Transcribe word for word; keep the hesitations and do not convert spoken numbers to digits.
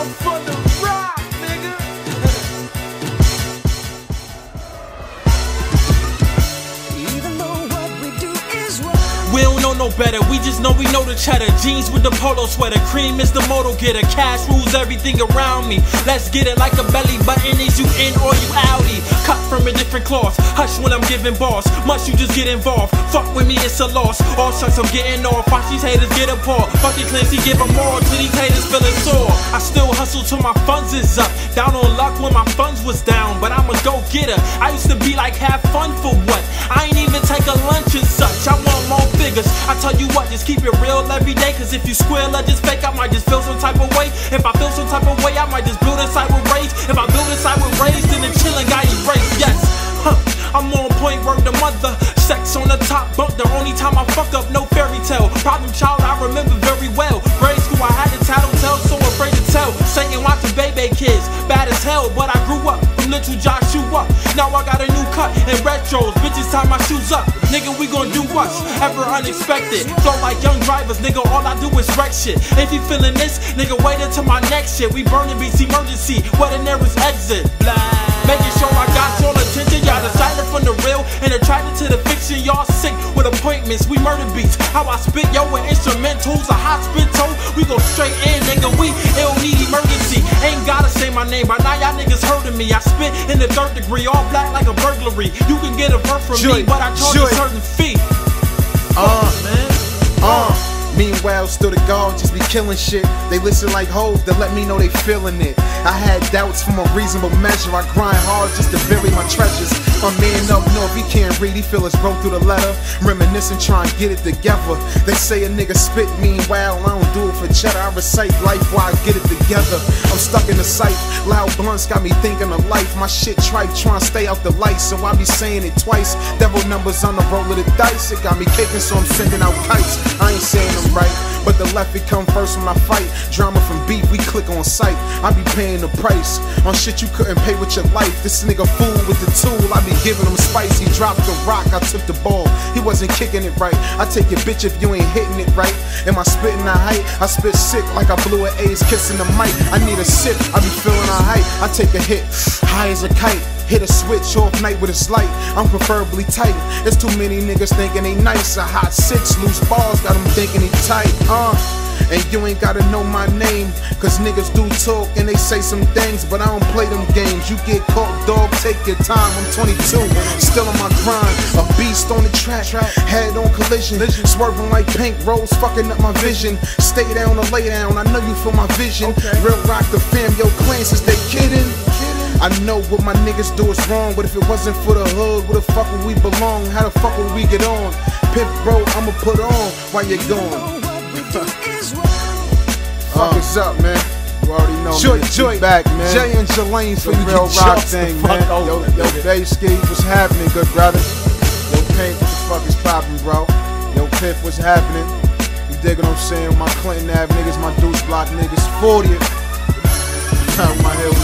I'm for the rock, nigga. Even though what we do is wrong, We don't know no better, we just know we know the cheddar. Jeans with the polo sweater, cream is the moto getter. Cash rules everything around me. Let's get it like a belly button. Is you in or you outie? Cut from a different cloth. Hush when I'm giving boss. Must you just get involved? Fuck with me, it's a loss. All shucks, I'm getting off. Watch these haters get a paw. Fucking Clancy, give them more to these haters feeling sore. I still hustle till my funds is up. Down on luck when my funds was down, but I'm a go-getter. I used to be like, have fun for what? I ain't even take a lunch and such. I want more figures. I tell you what, just keep it real every day. Cause if you square or just fake, I might just feel some type of way. If I feel some type of way, I might just build inside with rage. If I build inside with rage, then the chillin' guy erased. Yes, huh. I'm on point, word the mother. Sex on the top bunk, the only time I fuck up, no fairy tale. Problem child, I remember very well. Grade school, I had a tattletale, so afraid to tell. Satan watching baby kids, bad as hell, but I grew up from little Joshua. Now I got a new cut and retros, bitches tie my shoes up. Nigga, we gon' do what's ever unexpected. Flow like young drivers, nigga, all I do is wreck shit. If you feeling this, nigga, wait until my next shit. We burning beats, emergency, where the nearest exit. Blah. Making sure I got your attention, y'all decided from the real and attracted to the fiction. Y'all sick with appointments, we murder beats. How I spit, yo, with instrumentals, a hospital. We go straight in, nigga, we ill need emergency. Ain't gotta say my name, by now y'all niggas heard of me. I spit in the third degree, all black like a burglary. You can get a verse from Joy, me, but I charge Joy. a certain fee. Uh, man. Uh, meanwhile, still the guards just be killing shit. They listen like hoes to let me know they feeling it. I had doubts from a reasonable measure. I grind hard just to bury my treasures. My man up north, he can't read, he feel us broke through the letter. Reminiscing, trying to get it together. They say a nigga spit, meanwhile, I don't do it for cheddar. I recite life while I get it together. I'm stuck in the sight, loud blunts got me thinking of life. My shit tripe, trying to stay out the light, so I be saying it twice. Devil numbers on the roll of the dice. It got me kicking, so I'm sending out kites. I ain't saying them right, but the left it come first when I fight. Drama from beef, we click on sight. I be paying the price on shit you couldn't pay with your life. This nigga fool with the tool, I be giving him spice. He dropped the rock, I took the ball. He wasn't kicking it right. I take your bitch if you ain't hitting it right. Am I spitting a height? I spit sick like I blew an A's kissing the mic. I need a sip, I be feeling a height. I take a hit, high as a kite. Hit a switch off night with a light. I'm preferably tight. There's too many niggas thinking they nice. A hot six, loose balls, got them thinking they tight. Uh, and you ain't gotta know my name, cause niggas do talk and they say some things, but I don't play them games. You get caught, dog, take your time. I'm twenty-two, still on my grind. A beast on the track, head on collision, swerving like pink rose, fucking up my vision. Stay down or lay down, I know you feel my vision. Real rock the fam, yo, Clancy's, they kidding. I know what my niggas do is wrong, but if it wasn't for the hood, where the fuck would we belong? How the fuck would we get on? Pimp bro, I'ma put on while you're gone. Fuck us up, man. You already know, Joy, man. Joy, back, man. Jay and Jelane's for The you real get rock shots the thing, fuck man. over, Yo, yo, nigga. Bayski, what's happening, good brother? Yo, Pink, what the fuck is poppin', bro? Yo, Piff, what's happening? You dig what I'm saying? My Clinton Ave niggas, my Deuce Block niggas, fortieth. My hill